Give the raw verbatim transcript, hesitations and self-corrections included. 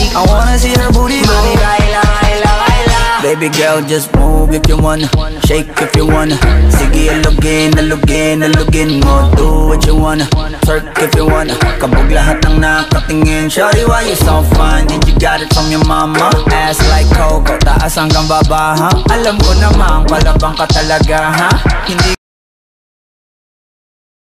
I wanna see her booty go. Mami, baila, baila, baila. Baby girl, just move if you wanna, shake if you wanna. Sige, alugin, alugin, alugin mo. Do what you wanna, twerk if you wanna. Kabog lahat ng nakatingin. Shawty, why you so fine? Did you got it from your mama? Ass like Coco, taas hanggang baba, ha? Alam ko namang palabang ka talaga, ha? Hindi